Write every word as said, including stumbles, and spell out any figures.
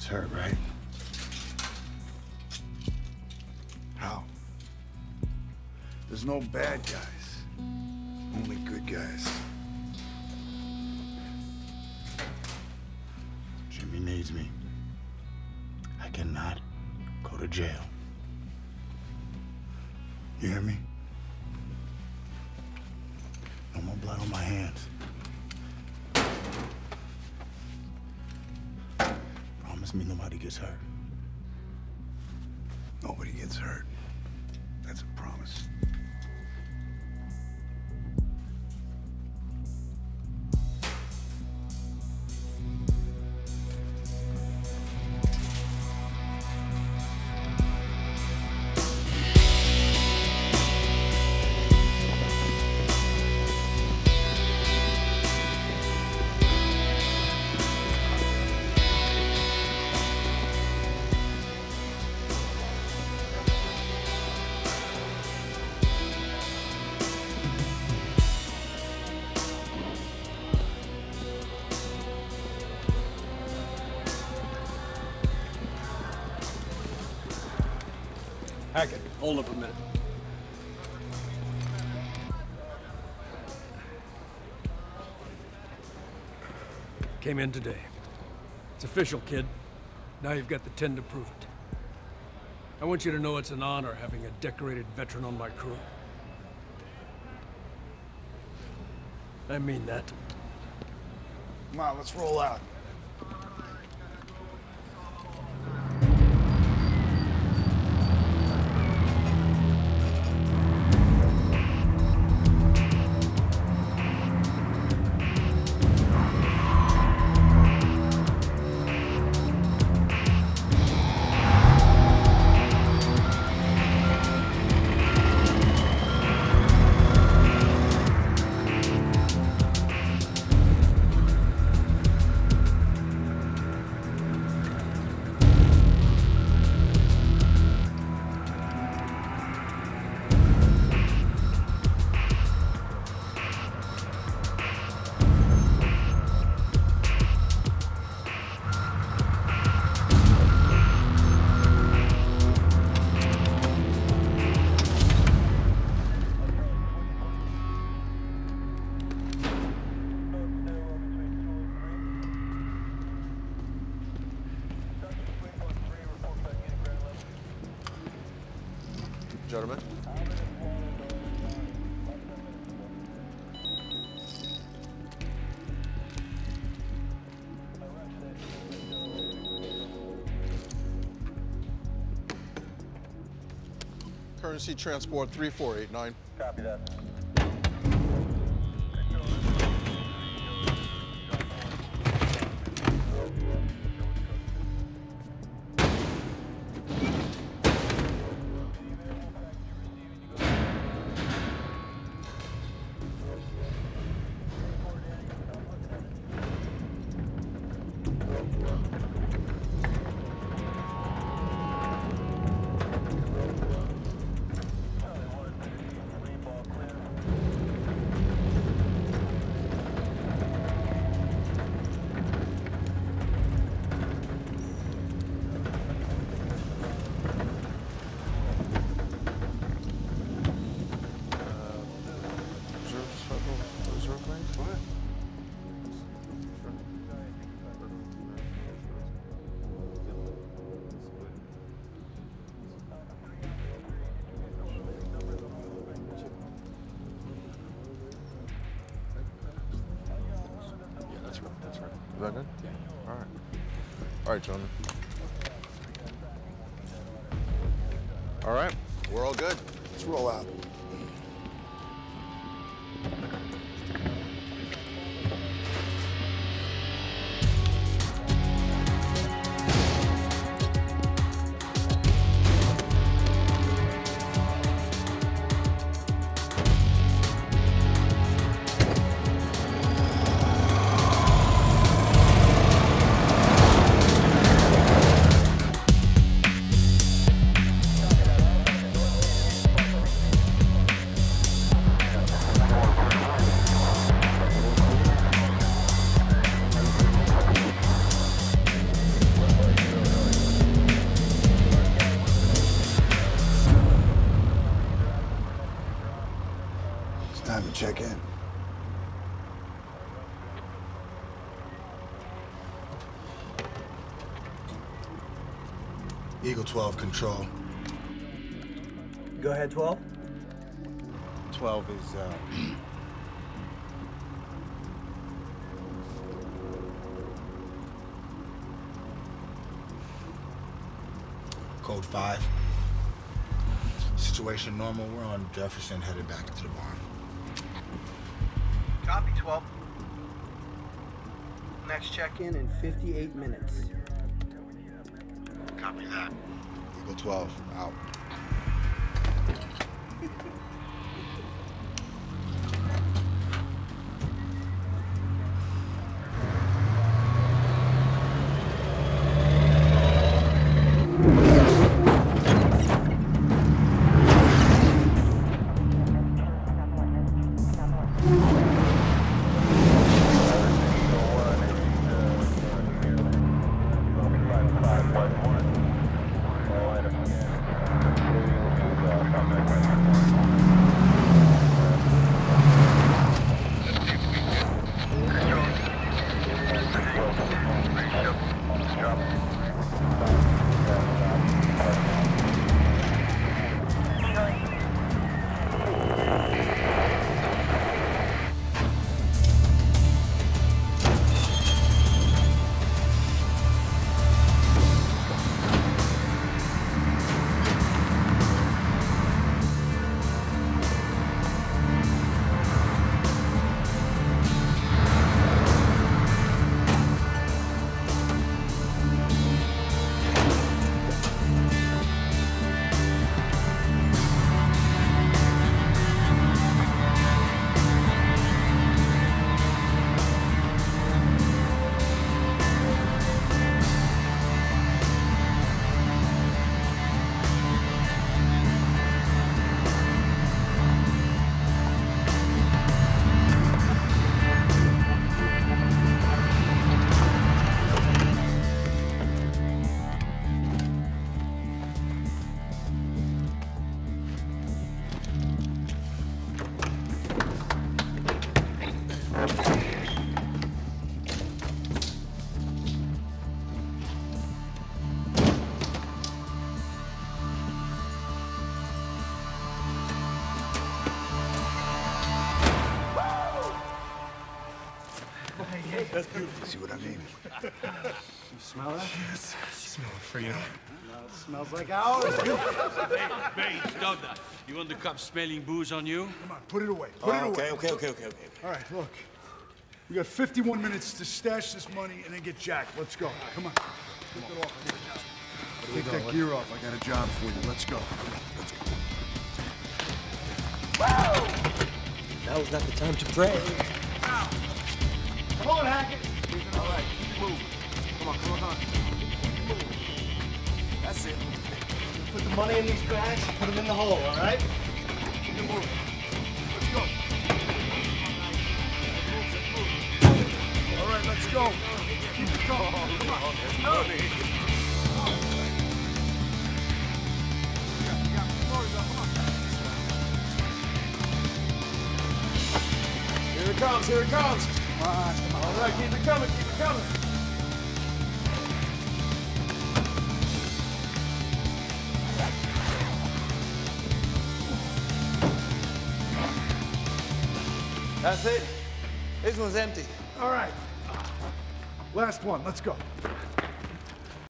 hurt, right? How? There's no bad guys, only good guys. Jimmy needs me. I cannot go to jail. You hear me? No more blood on my hands. Promise me nobody gets hurt. Nobody gets hurt. That's a promise. Hackett, hold up a minute. Came in today. It's official, kid. Now you've got the ten to prove it. I want you to know it's an honor having a decorated veteran on my crew. I mean that. Come on, let's roll out. Gentlemen. Currency transport three four eight nine. Copy that. Is that good? Yeah. All right. All right, gentlemen. All right, we're all good. Let's roll out. Eagle twelve, control. Go ahead, twelve. twelve is, uh... Code five. Situation normal. We're on Jefferson, headed back into the barn. Copy, twelve. Next check-in in fifty-eight minutes. Copy that. Eagle twelve, out. That's beautiful. See what I mean? You smell that? Yes. Smell it for you. It smells like ours. Hey, stop that. You want the cops smelling booze on you? Come on, put it away. Put it away. Okay, okay, okay, okay, okay. All right, look. We got fifty-one minutes to stash this money and then get jacked. Let's go. Come on. Take it off. I got a job. Take that gear off. I got a job for you. Let's go. Come on, let's go. Now is not the time to pray. Come on, Hackett. All right, keep it moving. Come on, come on, come on. Keep it moving. That's it. Put the money in these bags, put them in the hole, all right? Keep it moving. Let's go. All right, let's go. Keep it going. Come on. Oh. Here it comes, here it comes. Come on, come on. All right, keep it coming, keep it coming. That's it. This one's empty. All right. Last one. Let's go.